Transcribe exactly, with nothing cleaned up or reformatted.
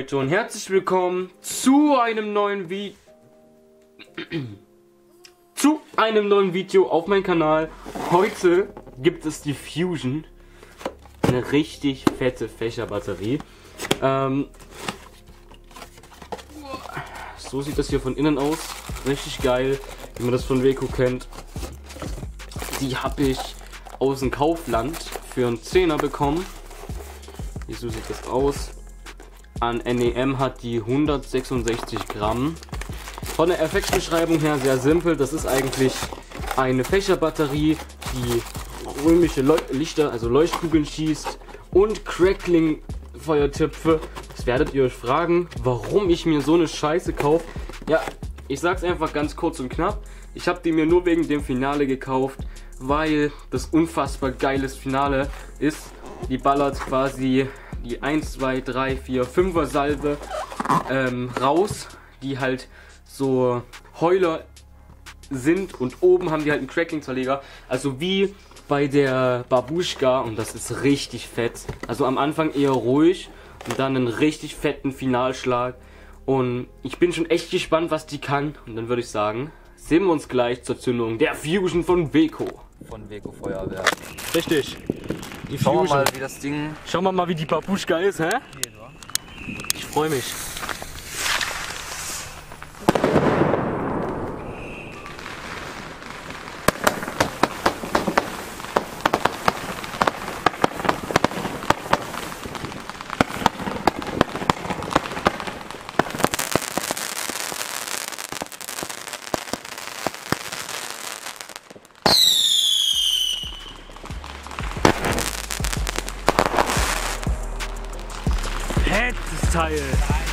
Leute und herzlich willkommen zu einem neuen Video zu einem neuen Video auf meinem Kanal. Heute gibt es die Fusion, eine richtig fette Fächerbatterie. Ähm, so sieht das hier von innen aus, richtig geil, wie man das von Weco kennt. Die habe ich aus dem Kaufland für einen Zehner bekommen. So sieht das aus. An N E M hat die hundertsechsundsechzig Gramm. Von der Effektbeschreibung her sehr simpel. Das ist eigentlich eine Fächerbatterie, die römische Leu Lichter, also Leuchtkugeln schießt und Crackling Feuertöpfe. Das werdet ihr euch fragen, warum ich mir so eine Scheiße kaufe. Ja, ich sag's einfach ganz kurz und knapp. Ich habe die mir nur wegen dem Finale gekauft, weil das unfassbar geiles Finale ist. Die ballert quasi die eins, zwei, drei, vier, fünfer Salve ähm, raus, die halt so Heuler sind, und oben haben die halt einen Crackling-Zerleger, also wie bei der Babuschka, und das ist richtig fett. Also am Anfang eher ruhig und dann einen richtig fetten Finalschlag, und ich bin schon echt gespannt, was die kann, und dann würde ich sagen, sehen wir uns gleich zur Zündung der Fusion von Weco. Von Weco Feuerwerk. Richtig. Die Schauen Fusion. wir mal, wie das Ding... Schauen wir mal, wie die Babuschka ist, hä? Ich freue mich. Fettes Teil.